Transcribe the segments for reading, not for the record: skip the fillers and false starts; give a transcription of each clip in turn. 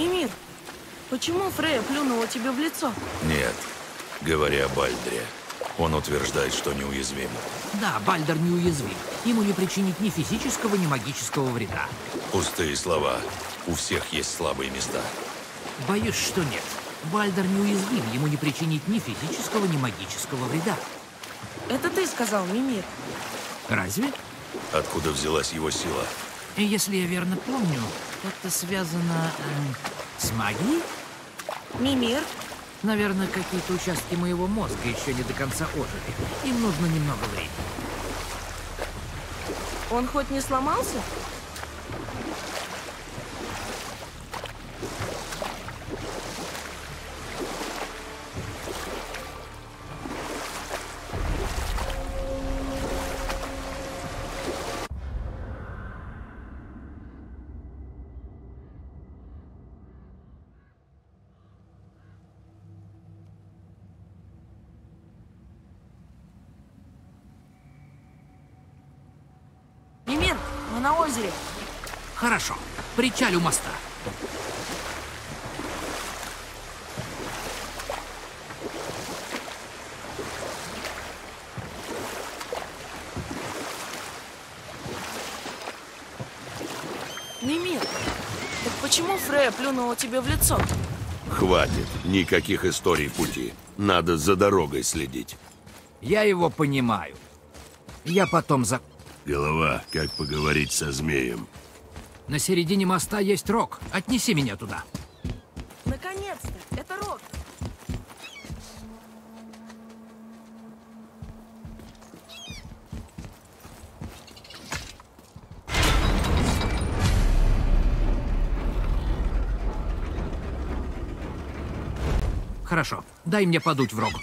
Мимир, почему Фрея плюнула тебе в лицо? Нет, говоря о Бальдре, он утверждает, что неуязвим. Да, Бальдер неуязвим. Ему не причинить ни физического, ни магического вреда. Пустые слова. У всех есть слабые места. Боюсь, что нет. Бальдер неуязвим, ему не причинить ни физического, ни магического вреда. Это ты сказал, Мимир. Разве? Откуда взялась его сила? И если я верно помню, это связано с магией? Мимир, Наверное, какие-то участки моего мозга еще не до конца ожили. Им нужно немного времени. он хоть не сломался? Мимир, мы на озере. Хорошо. Причаль у моста. Мимир, так почему Фрея плюнула тебе в лицо? Хватит. Никаких историй в пути. Надо за дорогой следить. Я его понимаю. Я потом за... Голова, как поговорить со змеем? На середине моста есть рог. Отнеси меня туда. Наконец-то! Это Рок! Хорошо. Дай мне подуть в рог.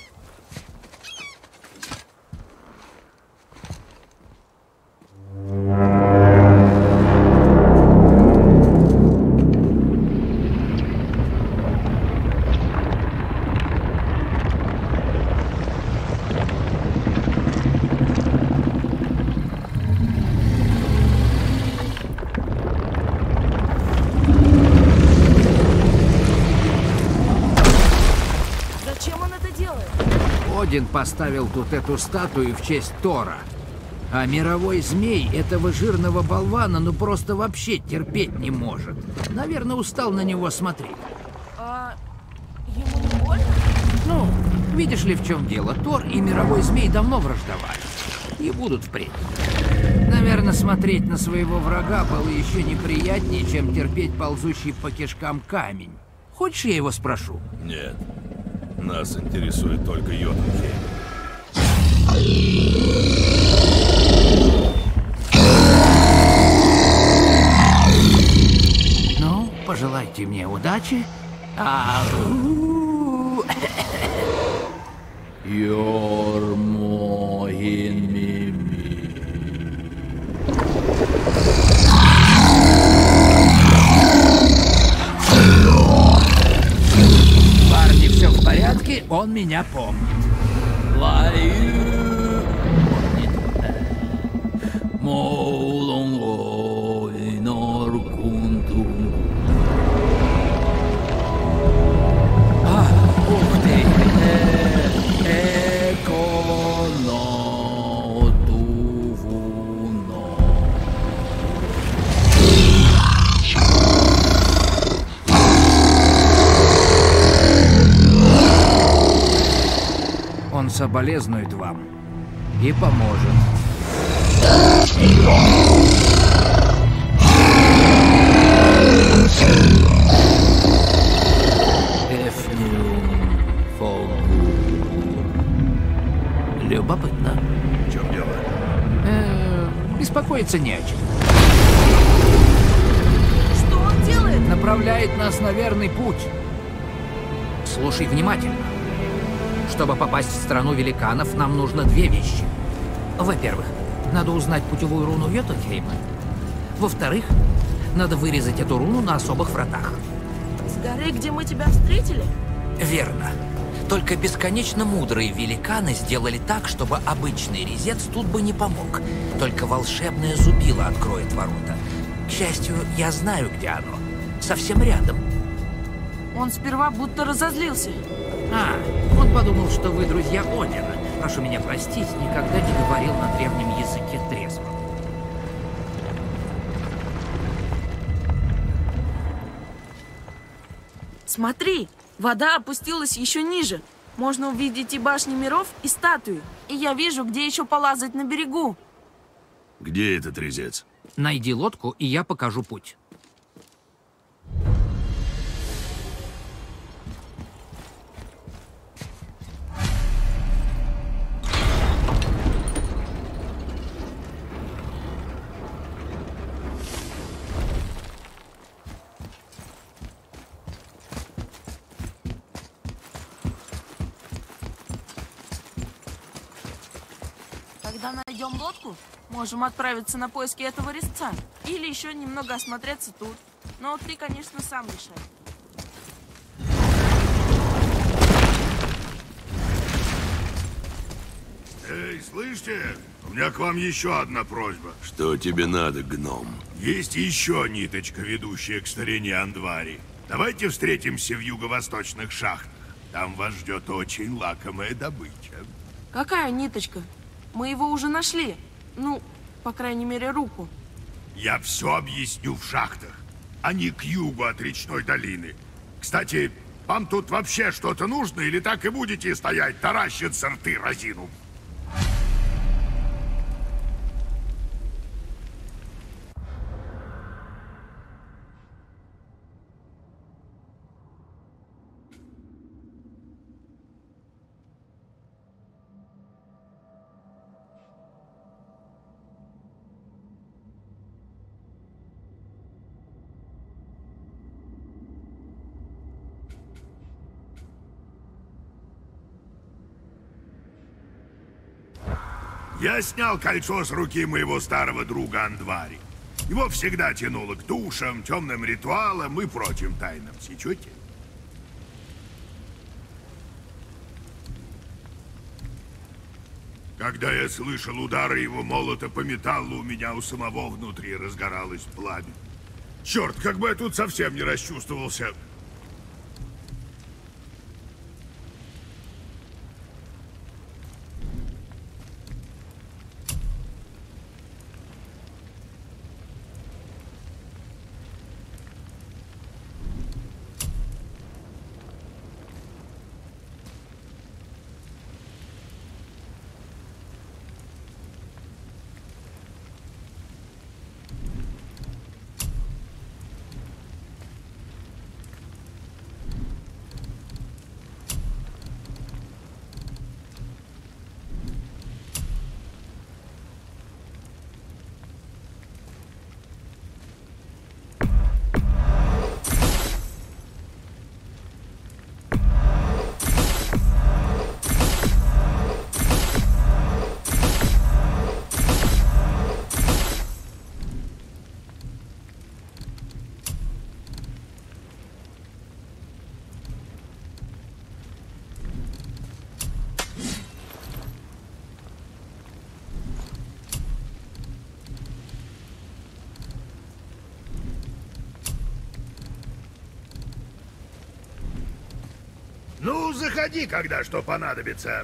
Зачем он это делает? Один поставил тут эту статую в честь Тора. А мировой змей этого жирного болвана ну просто вообще терпеть не может. Наверное, устал на него смотреть. А ему не больно? Ну, видишь ли, в чем дело? Тор и мировой змей давно враждовали. И будут впредь. Наверное, смотреть на своего врага было еще неприятнее, чем терпеть ползущий по кишкам камень. Хочешь, я его спрошу? Нет. Нас интересует только Йотунхейм. Ну, пожелайте мне удачи. Парни, все в порядке, он меня помнит. Ух ты! Он соболезнует вам и поможет. Любопытно. В чем дело? Беспокоиться не о чем. Что он делает? Направляет нас на верный путь. Слушай внимательно. Чтобы попасть в страну великанов, нам нужно две вещи. Во-первых, надо узнать путевую руну Йотунхейма. Во-вторых, надо вырезать эту руну на особых вратах. С горы, где мы тебя встретили? Верно. Только бесконечно мудрые великаны сделали так, чтобы обычный резец тут бы не помог. Только волшебное зубило откроет ворота. К счастью, я знаю, где оно. Совсем рядом. Он сперва будто разозлился. А, он подумал, что вы друзья Одина. Прошу меня простить, никогда не говорил на древнем языке трезво. Смотри, вода опустилась еще ниже. Можно увидеть и башни миров, и статуи. И я вижу, где еще полазать на берегу. Где этот резец? Найди лодку, и я покажу путь. Когда найдем лодку, можем отправиться на поиски этого резца. Или еще немного осмотреться тут. Но ты, конечно, сам решай. Эй, слышите? У меня к вам еще одна просьба. Что тебе надо, гном? Есть еще ниточка, ведущая к старине Андвари. Давайте встретимся в юго-восточных шахтах. Там вас ждет очень лакомая добыча. Какая ниточка? Мы его уже нашли. Ну, по крайней мере, руку. Я все объясню в шахтах, а не к югу от речной долины. Кстати, вам тут вообще что-то нужно, или так и будете стоять, таращиться рты разину? Я снял кольцо с руки моего старого друга Андвари. Его всегда тянуло к душам, темным ритуалам и прочим тайнам. Сечете? Когда я слышал удары его молота по металлу, у меня у самого внутри разгоралось пламя. Черт, как бы я тут совсем не расчувствовался. Ну, заходи, когда что понадобится.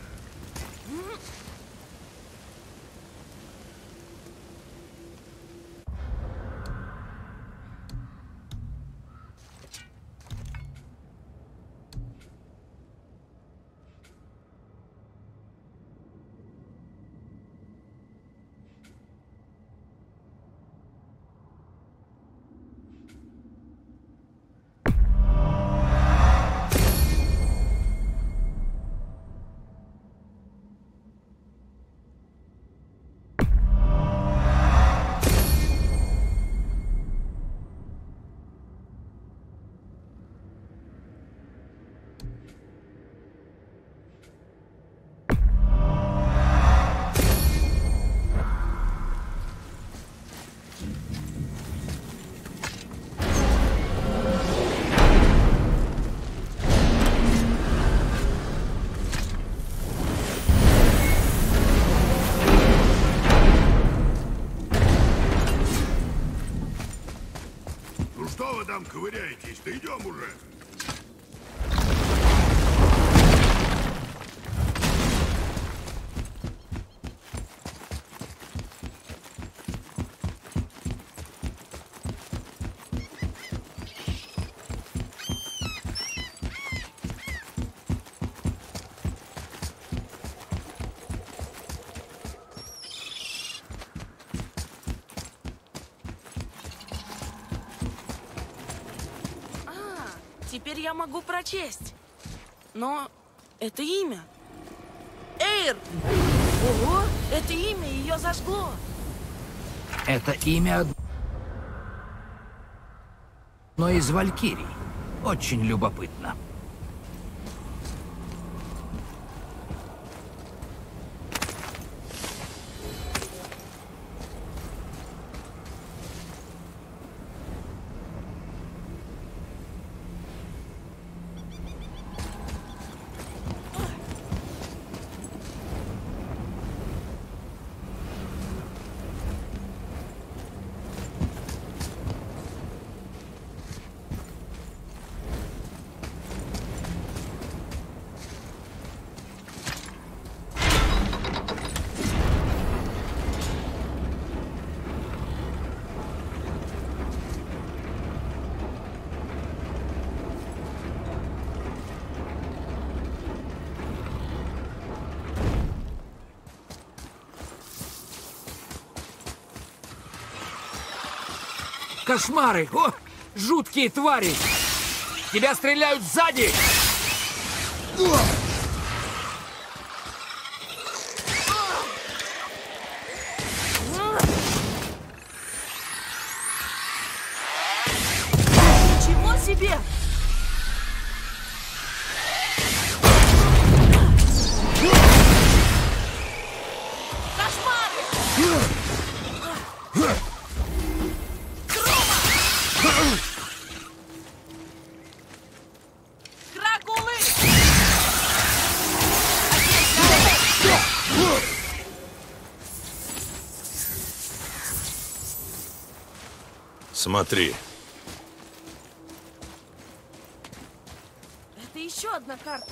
Ну что вы там ковыряетесь? Да идем уже. теперь я могу прочесть. Но это имя. Эйр! Ого, это имя ее зажгло. Это имя одной из валькирий. Очень любопытно. Кошмары! О, жуткие твари! Тебя стреляют сзади! Ничего себе! Смотри. Это еще одна карта.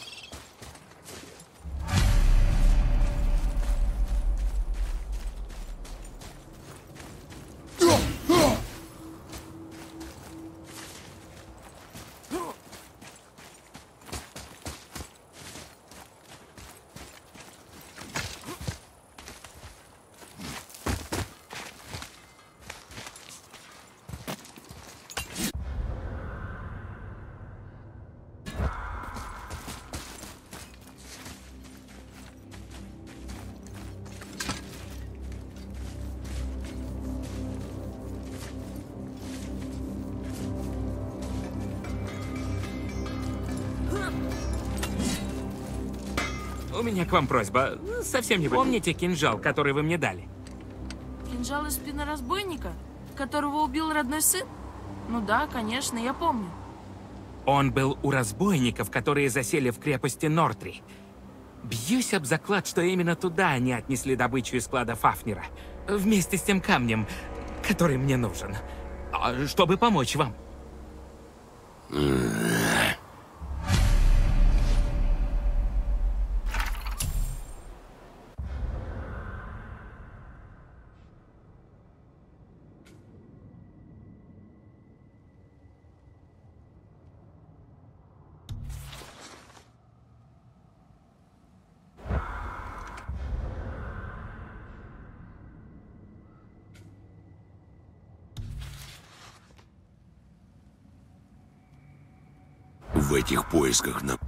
У меня к вам просьба. Совсем не помните кинжал, который вы мне дали? Кинжал из спины разбойника, которого убил родной сын? Ну да, конечно, я помню. Он был у разбойников, которые засели в крепости Нортри. Бьюсь об заклад, что именно туда они отнесли добычу из склада Фафнира. Вместе с тем камнем, который мне нужен. Чтобы помочь вам. В этих поисках нам...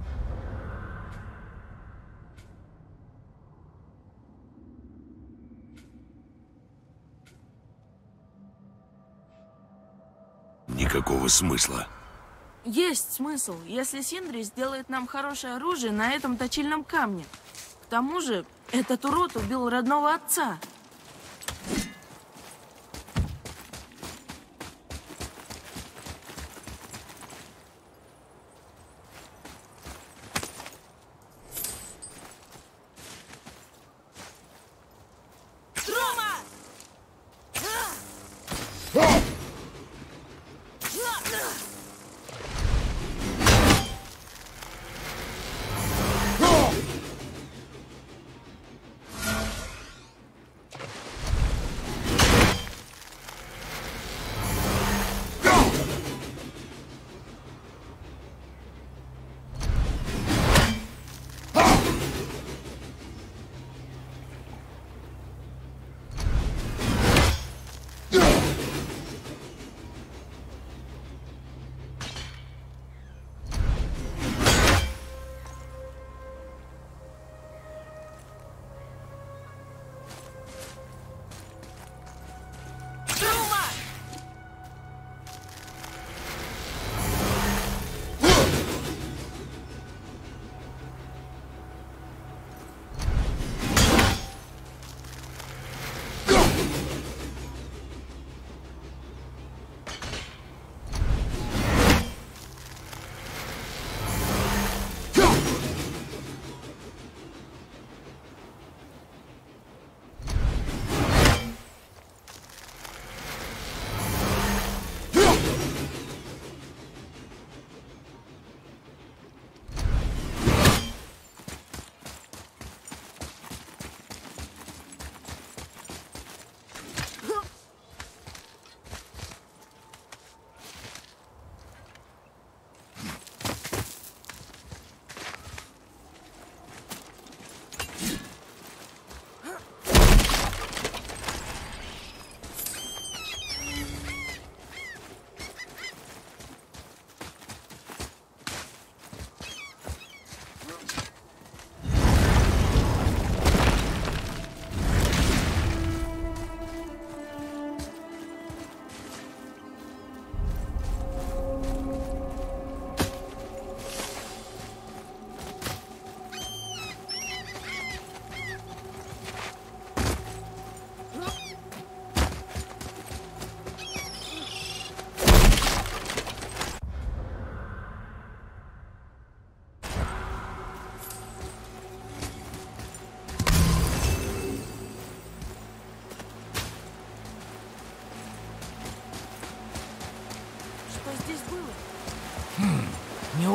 Никакого смысла. Есть смысл, если Синдри сделает нам хорошее оружие на этом точильном камне. К тому же, этот урод убил родного отца.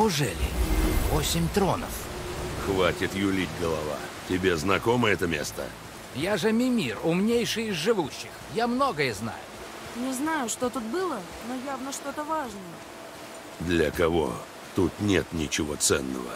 Неужели? 8 тронов. Хватит юлить, голова. Тебе знакомо это место? Я же Мимир, умнейший из живущих. Я многое знаю. Не знаю, что тут было, но явно что-то важное. Для кого? Тут нет ничего ценного.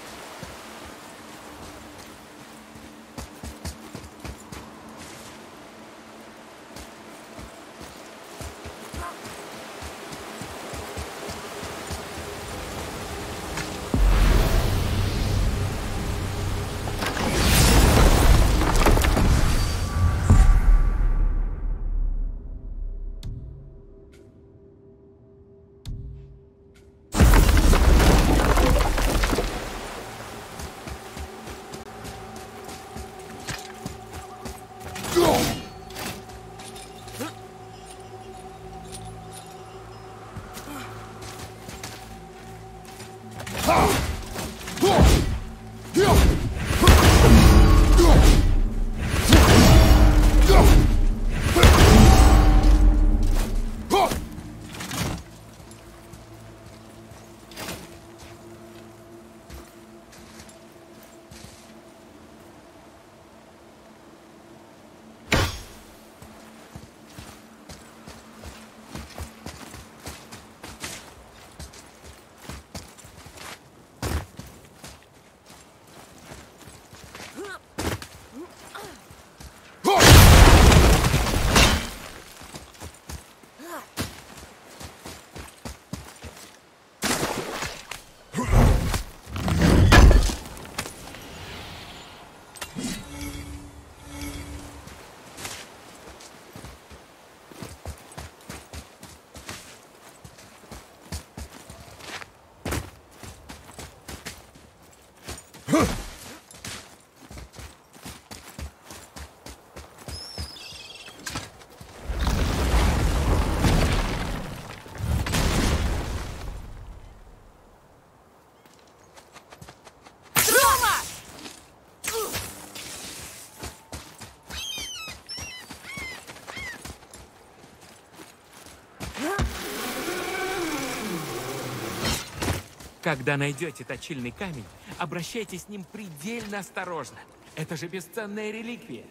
Когда найдете точильный камень, обращайтесь с ним предельно осторожно. Это же бесценная реликвия.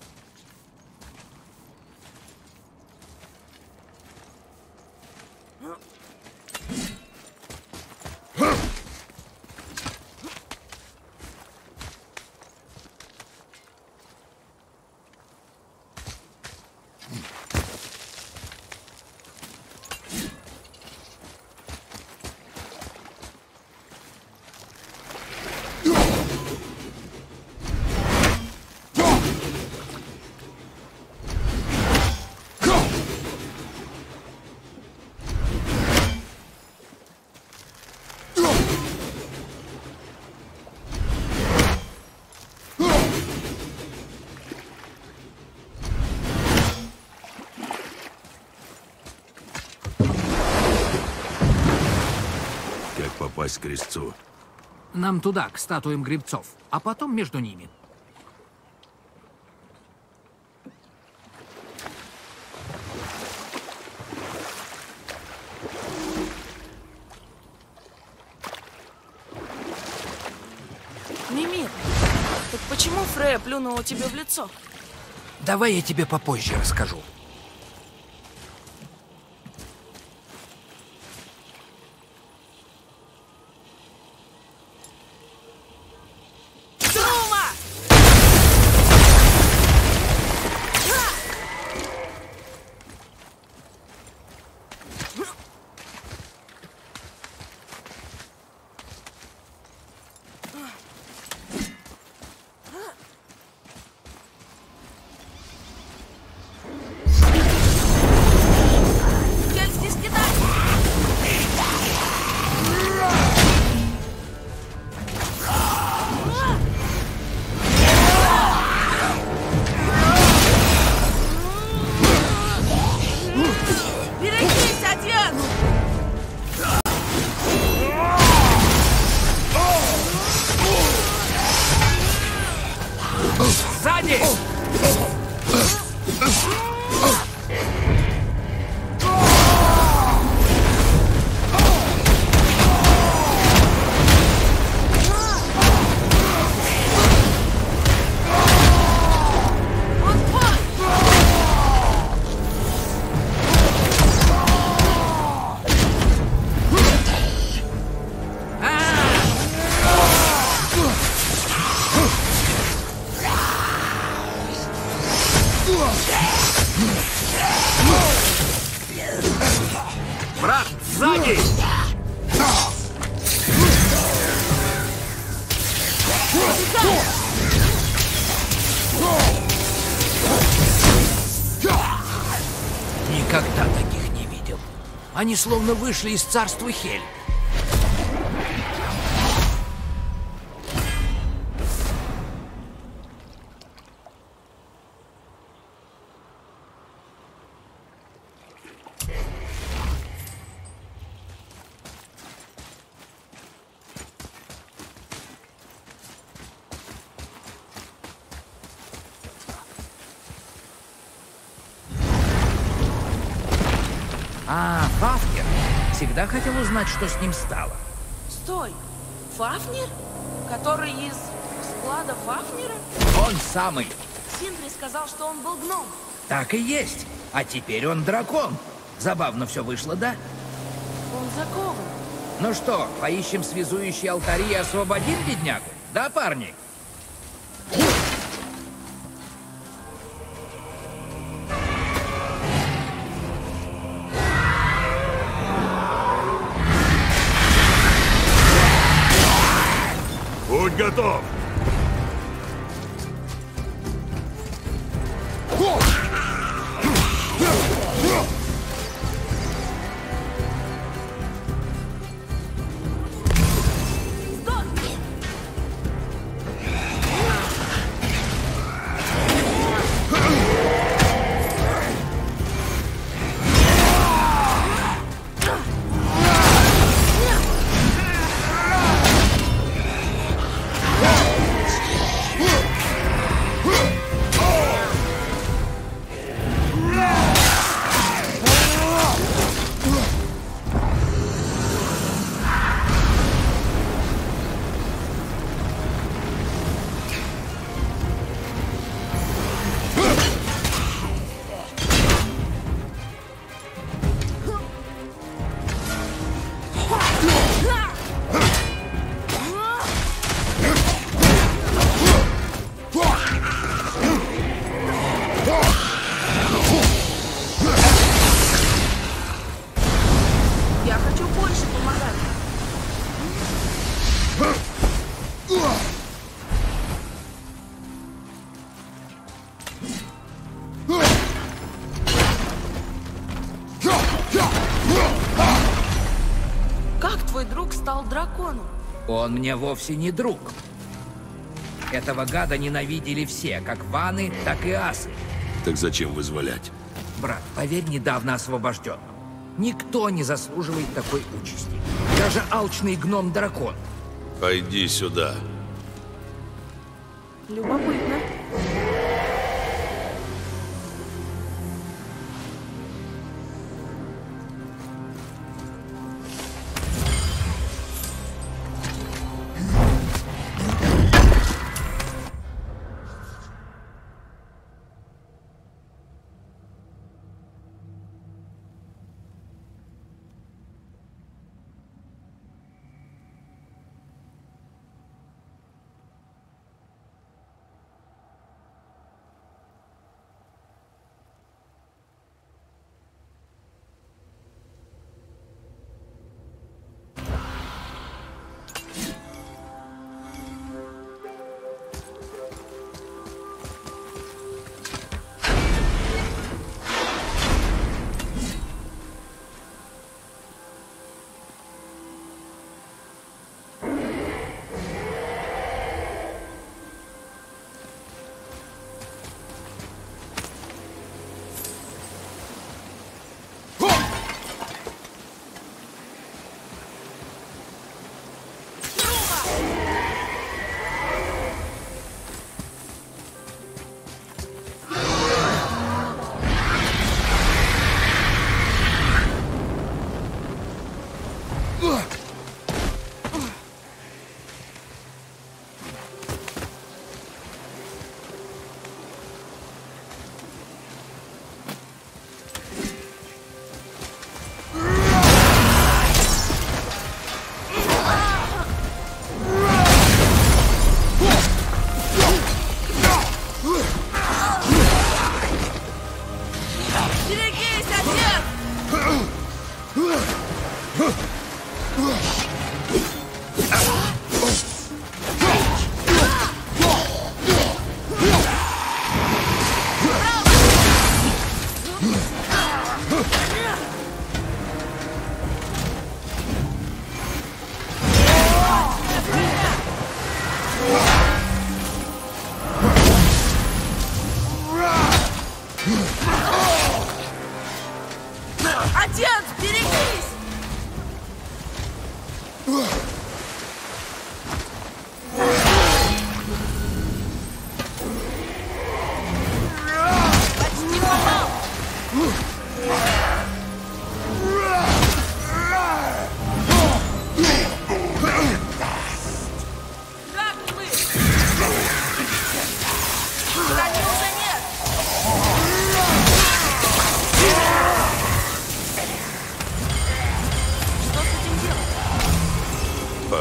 Попасть к крестцу. Нам туда, к статуям гребцов, а потом между ними. Мимир, так почему Фрея плюнула тебе в лицо? Давай я тебе попозже расскажу. Никогда таких не видел. Они словно вышли из царства Хель. А, Фафнир. Всегда хотел узнать, что с ним стало. Стой! Фафнир? Который из склада Фафнира? Он самый. Синдри сказал, что он был гном. Так и есть. А теперь он дракон. Забавно все вышло, да? Он закован. Ну что, поищем связующие алтари и освободим беднягу? Да, парни? Будь готов! Я хочу больше помогать. Как твой друг стал драконом? Он мне вовсе не друг. Этого гада ненавидели все, как ваны, так и асы. Так зачем вызволять? Брат, поверь недавно освобожденным. Никто не заслуживает такой участи. Даже алчный гном-дракон. Пойди сюда. Любопытно.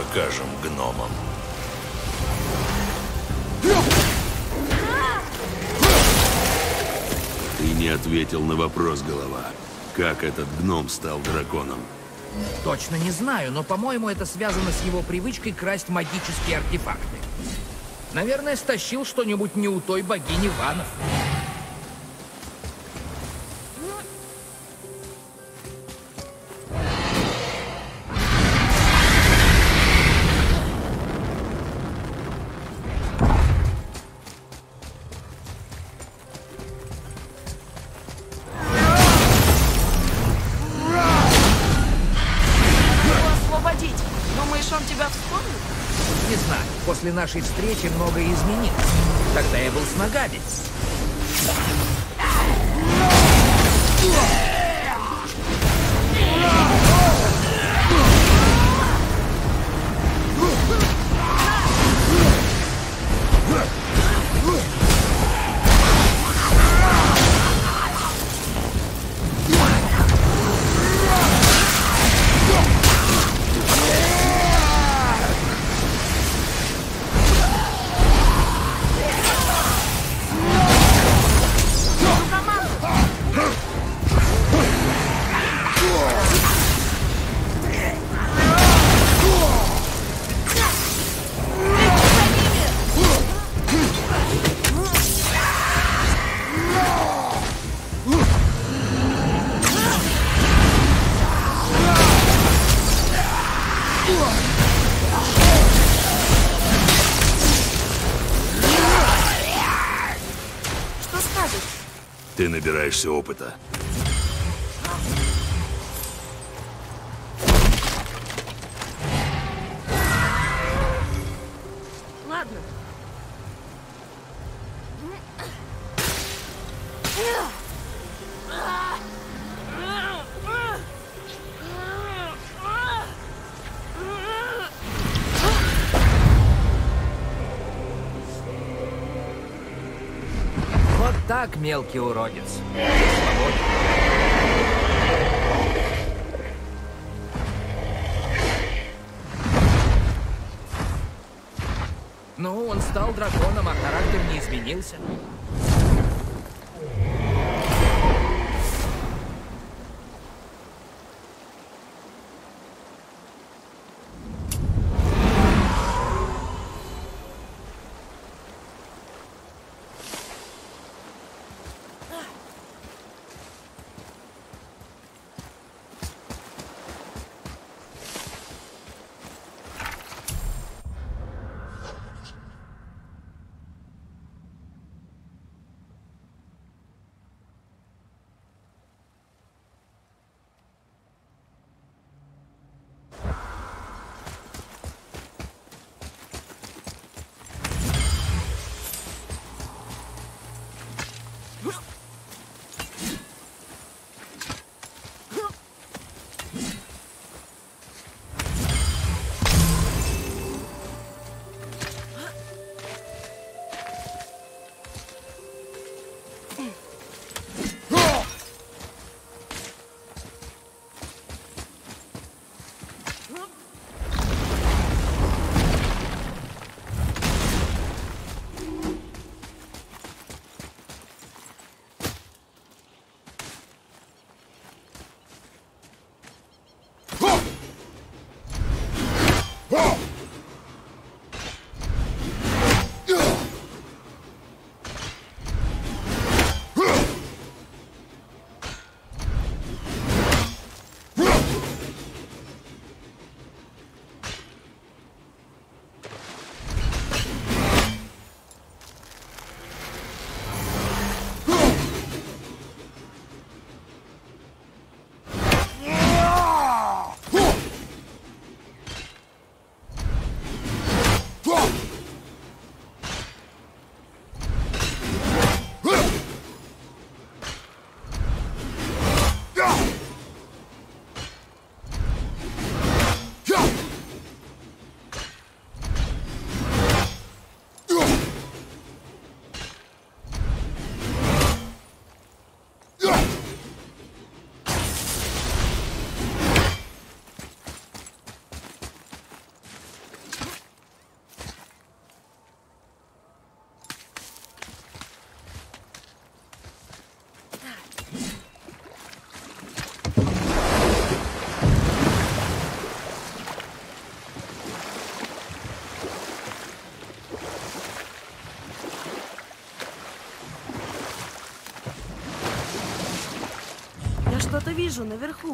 покажем гномам. Ты не ответил на вопрос, голова. Как этот гном стал драконом? Точно не знаю, но, по-моему, это связано с его привычкой красть магические артефакты. Наверное, стащил что-нибудь не у той богини Ванов. Освободить. Думаешь, он тебя вспомнит? Не знаю, после нашей встречи многое изменилось. Тогда я был с ногами. Что скажешь? Ты набираешься опыта. Ладно. Вот так, мелкий уродец. Свободен. Ну, он стал драконом, а характер не изменился. что-то вижу наверху.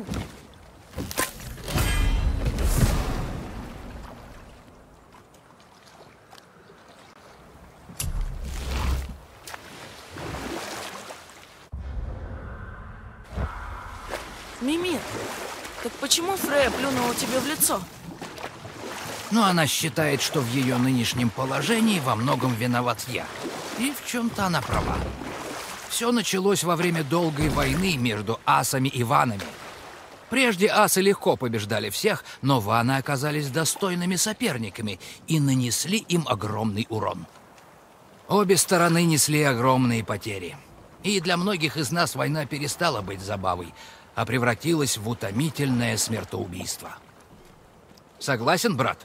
Мимир, так почему Фрея плюнула тебе в лицо? Но она считает, что в ее нынешнем положении во многом виноват я. И в чем-то она права. Все началось во время долгой войны между асами и ванами. Прежде асы легко побеждали всех, но ваны оказались достойными соперниками и нанесли им огромный урон. Обе стороны несли огромные потери. И для многих из нас война перестала быть забавой, а превратилась в утомительное смертоубийство. Согласен, брат?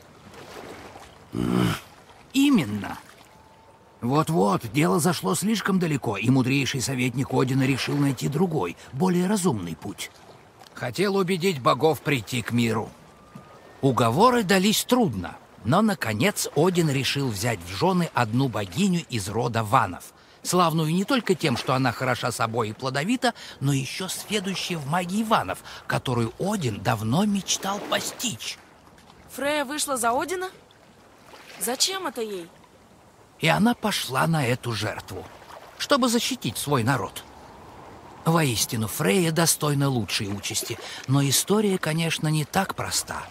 Именно. Вот-вот, дело зашло слишком далеко, и мудрейший советник Одина решил найти другой, более разумный путь. Хотел убедить богов прийти к миру. Уговоры дались трудно, но, наконец, Один решил взять в жены одну богиню из рода ванов, славную не только тем, что она хороша собой и плодовита, но еще сведущей в магии ванов, которую Один давно мечтал постичь. Фрея вышла за Одина? Зачем это ей? И она пошла на эту жертву, чтобы защитить свой народ. Воистину, Фрея достойна лучшей участи, но история, конечно, не так проста.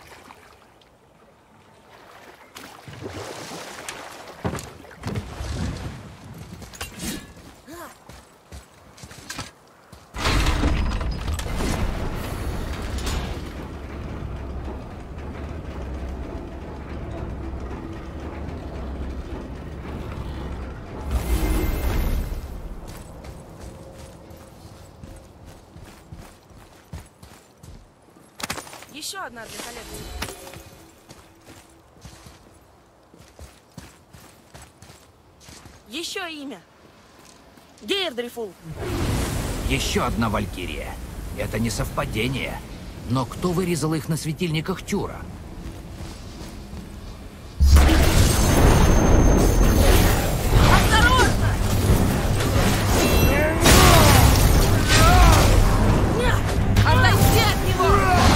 Еще одна для коллекции. Еще имя. Гейрдрифул. Еще одна валькирия. Это не совпадение. Но кто вырезал их на светильниках Тюра? Осторожно! Нет! Отойди от него!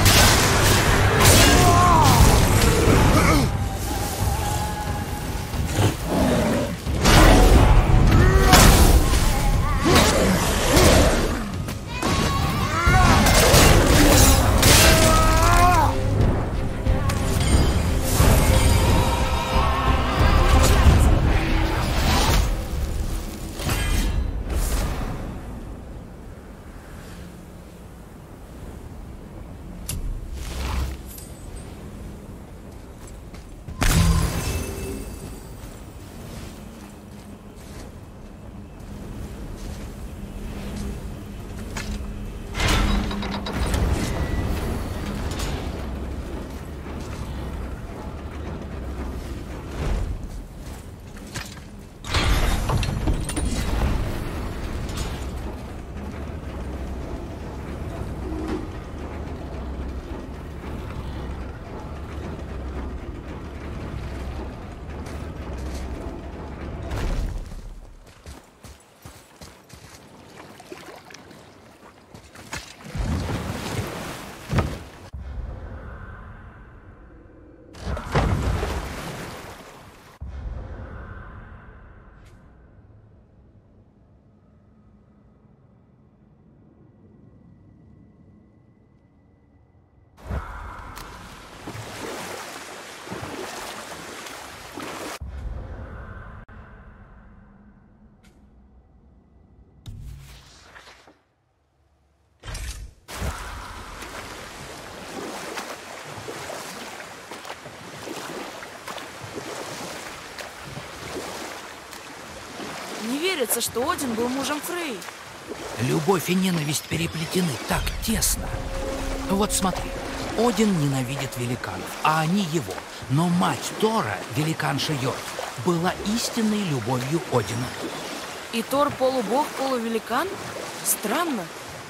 Не верится, что Один был мужем Фреи. Любовь и ненависть переплетены так тесно. Вот смотри, Один ненавидит великанов, а они его. Но мать Тора, великанша Йорт, была истинной любовью Одина. И Тор полубог, полувеликан? Странно.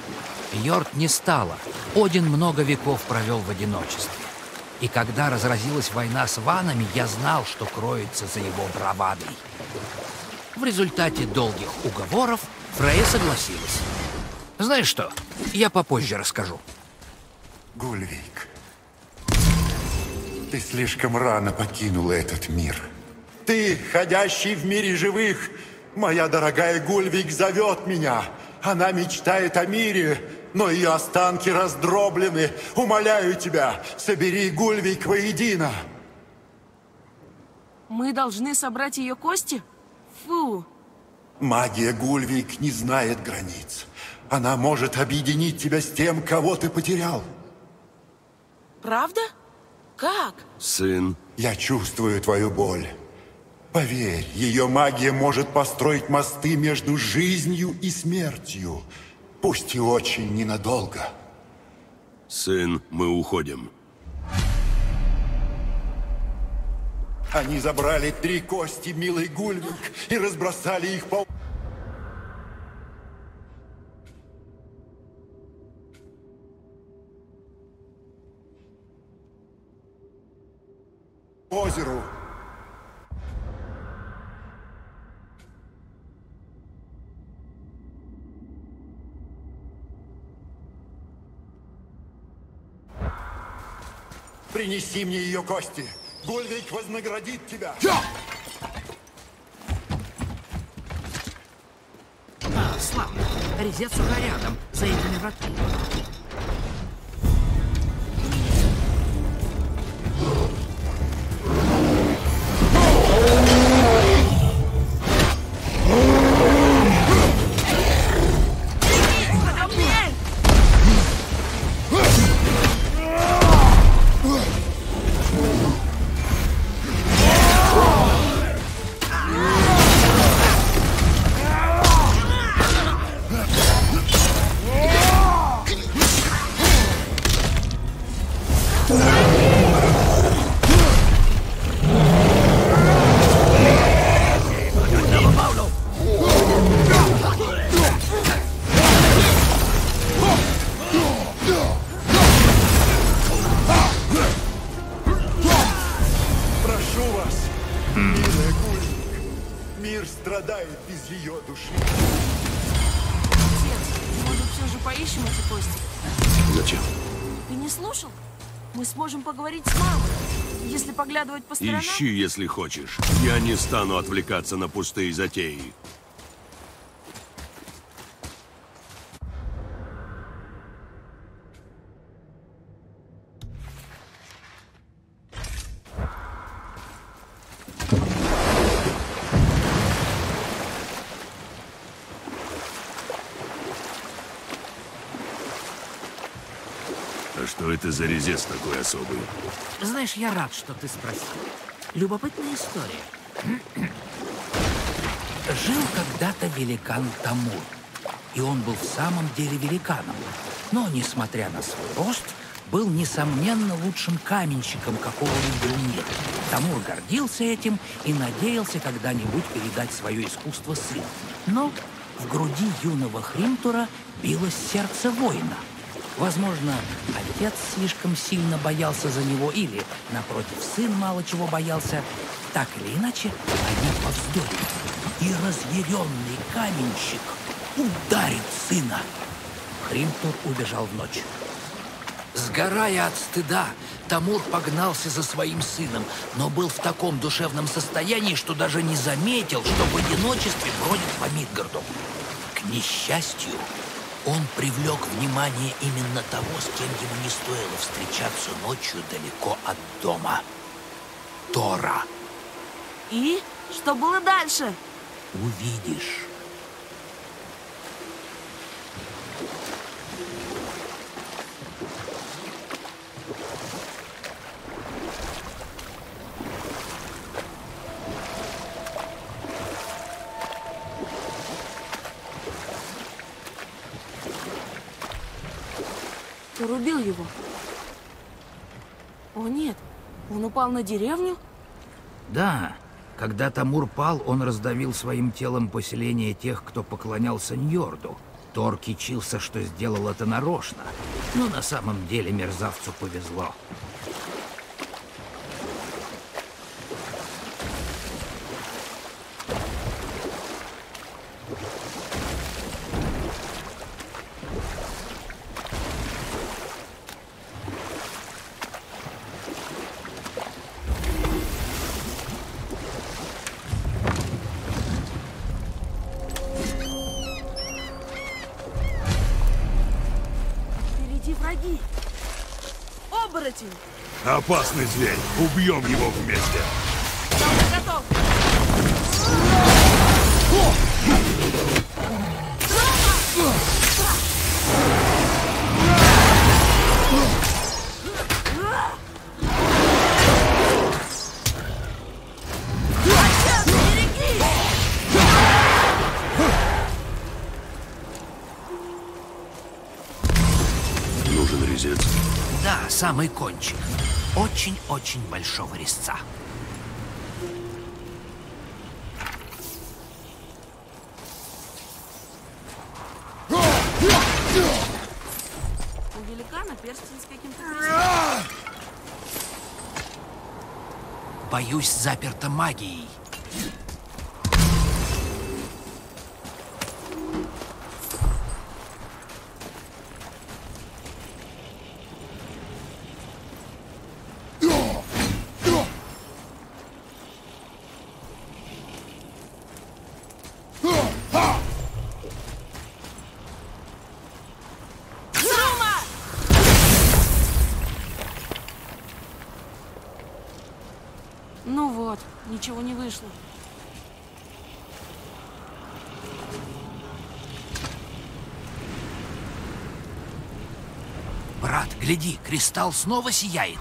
Йорт не стало. Один много веков провел в одиночестве. И когда разразилась война с ванами, я знал, что кроется за его бравадой. В результате долгих уговоров Фрея согласилась. Знаешь что, я попозже расскажу. Гульвик, ты слишком рано покинула этот мир. Ты, ходящий в мире живых, моя дорогая Гульвик зовет меня. Она мечтает о мире, но ее останки раздроблены. Умоляю тебя, собери Гульвик воедино. Мы должны собрать ее кости? Фу. Магия Гульвик не знает границ. Она может объединить тебя с тем, кого ты потерял. Правда? Как? Сын, Я чувствую твою боль. Поверь, ее магия может построить мосты между жизнью и смертью. Пусть и очень ненадолго. сын, мы уходим. Они забрали 3 кости, милый Гульвик, и разбросали их по озеру. Принеси мне ее кости. Гульвик вознаградит тебя. А, славно. Резец уже рядом, за этими вратами. Прошу вас, милая Гульвик. Мир страдает без ее души. Отец, может, все же поищем эти кости? Зачем? Ты не слушал? Мы сможем поговорить с мамой, если поглядывать по сторонам. Ищи, если хочешь. Я не стану отвлекаться на пустые затеи. А что это за резец такой особый? Знаешь, я рад, что ты спросил. Любопытная история. Жил когда-то великан Тамур. И он был в самом деле великаном. Но, несмотря на свой рост, был, несомненно, лучшим каменщиком, какого видел мир. Тамур гордился этим и надеялся когда-нибудь передать свое искусство сыну. Но в груди юного Хримтура билось сердце воина. Возможно, отец слишком сильно боялся за него, или, напротив, сын мало чего боялся. Так или иначе, они повздорили. И разъяренный каменщик ударит сына. Хримтур убежал в ночь. Сгорая от стыда, Тамур погнался за своим сыном, но был в таком душевном состоянии, что даже не заметил, что в одиночестве бродит по Мидгарду. К несчастью, он привлек внимание именно того, с кем ему не стоило встречаться ночью далеко от дома. Тора. И? Что было дальше? Увидишь. Тор убил его. О нет, он упал на деревню? Да, когда Тамур пал, он раздавил своим телом поселение тех, кто поклонялся Ньорду. Тор кичился, что сделал это нарочно, но на самом деле мерзавцу повезло. оборотень. Опасный зверь. Убьем его вместе. Я уже готов. Нужен резец. Да, самый кончик. Очень-очень большого резца. У великана перстень с каким-то признаком. Боюсь, заперто магией. Ну вот, ничего не вышло. Брат, гляди, кристалл снова сияет.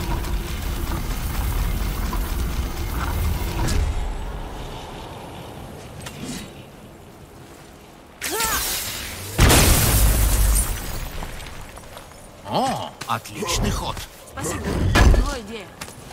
О, отличный ход. Спасибо. Его идея.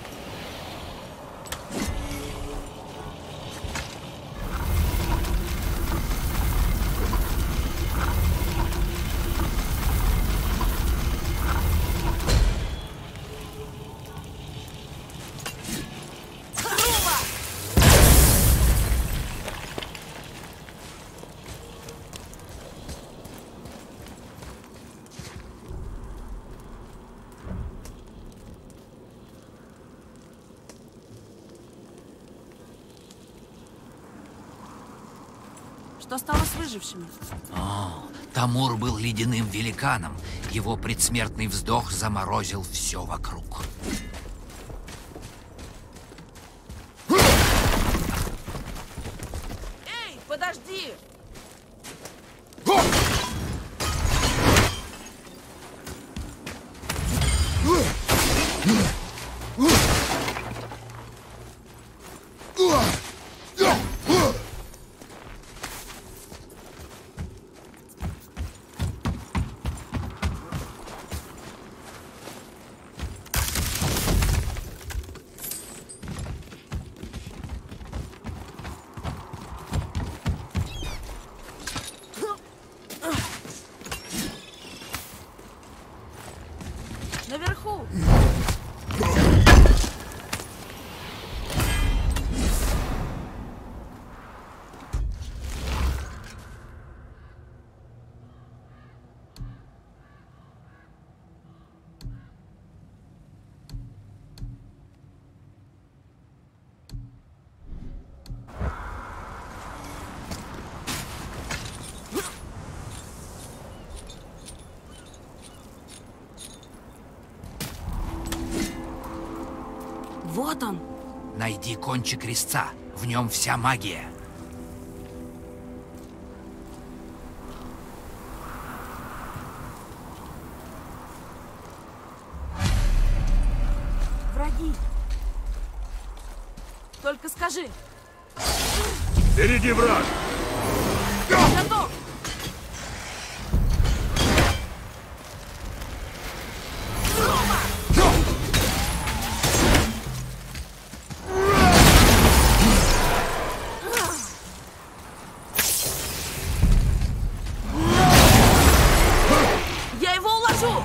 Что стало с выжившими? Тамур был ледяным великаном. Его предсмертный вздох заморозил все вокруг. Эй, подожди! Наверху! Вот он! Найди кончик резца. В нем вся магия. Враги! Только скажи! Впереди враг! Готов! Я его уложу!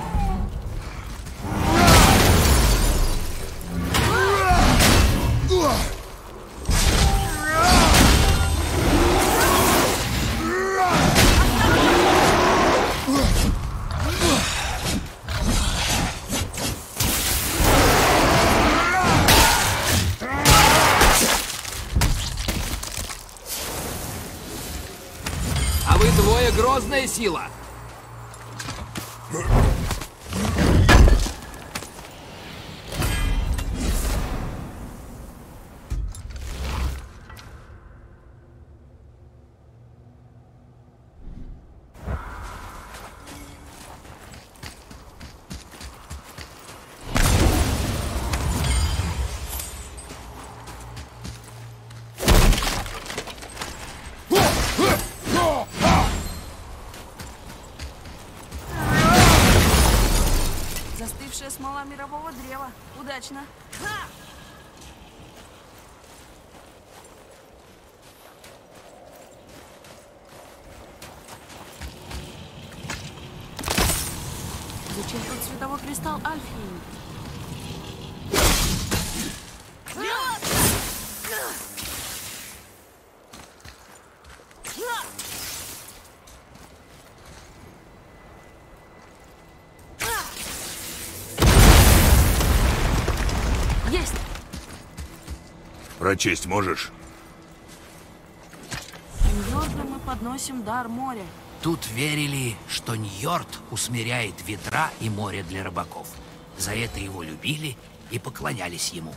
А вы двое грозная сила. мирового древа. Удачно. Ха! Зачем тут световой кристалл Альфии? Есть! Прочесть можешь? Ньорду мы подносим дар моря. Тут верили, что Ньорд усмиряет ветра и море для рыбаков. За это его любили и поклонялись ему.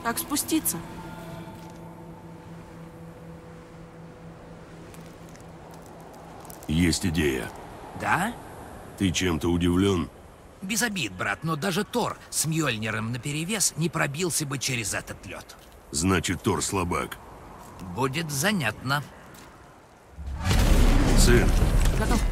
Как спуститься? Есть идея. Да? Ты чем-то удивлен? Без обид, брат, но даже Тор с Мьёльниром наперевес не пробился бы через этот лед. Значит, Тор слабак. Будет занятно. Сын, Готов.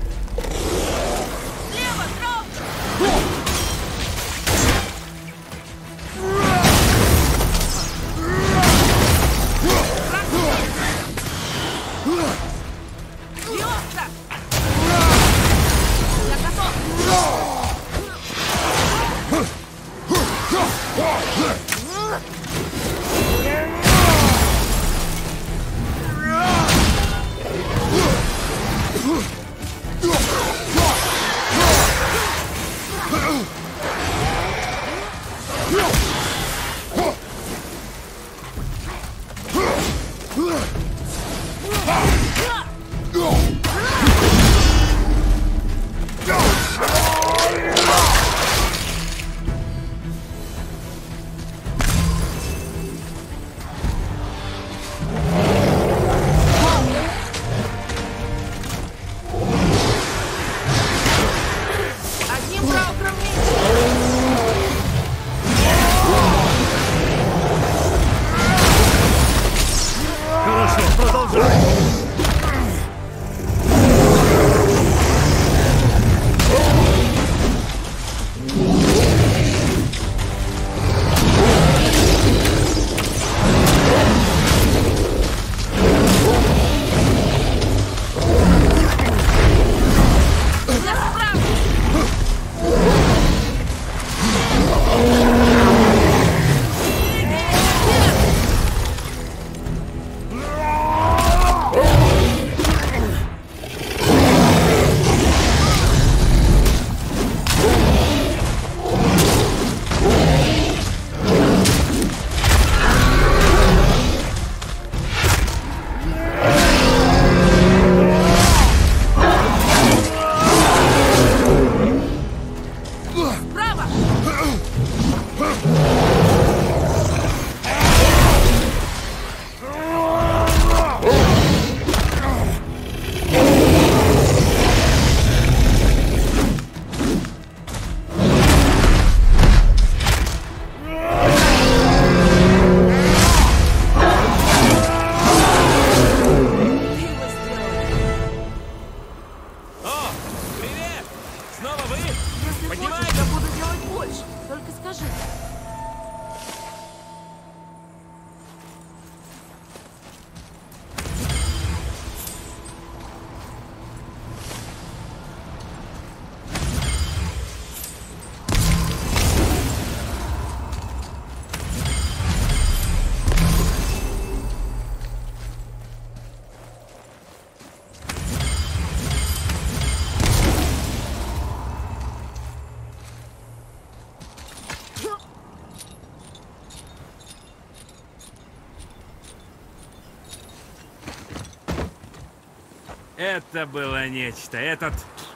Это было нечто. Этот...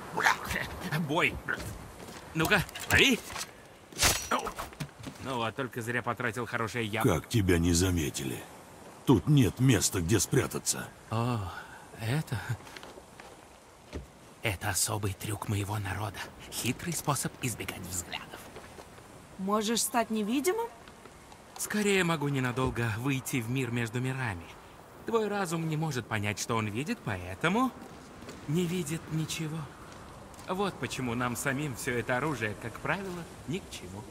бой. Ну-ка, лови. Ну вот, только зря потратил хорошее яблоко. как тебя не заметили? Тут нет места, где спрятаться. О, это... Это особый трюк моего народа. Хитрый способ избегать взглядов. Можешь стать невидимым? Скорее могу ненадолго выйти в мир между мирами. Твой разум не может понять, что он видит, поэтому не видит ничего. Вот почему нам самим все это оружие, как правило, ни к чему.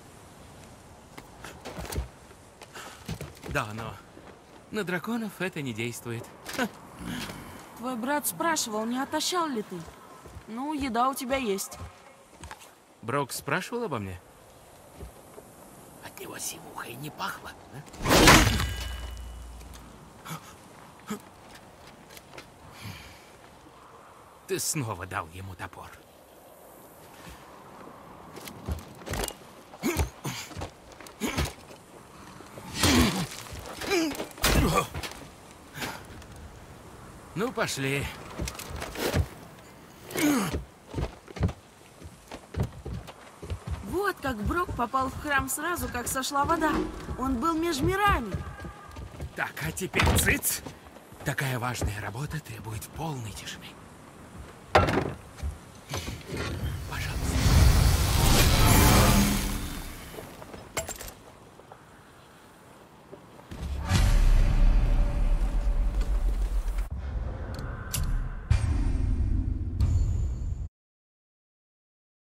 Да, но на драконов это не действует. Твой брат спрашивал, не отощал ли ты? Ну, еда у тебя есть. Брок спрашивал обо мне? От него сивухой не пахло, да? Ты снова дал ему топор. Ну, пошли. Вот как Брок попал в храм сразу, как сошла вода. Он был меж мирами. Так, а теперь цыц. Такая важная работа требует полной тишины.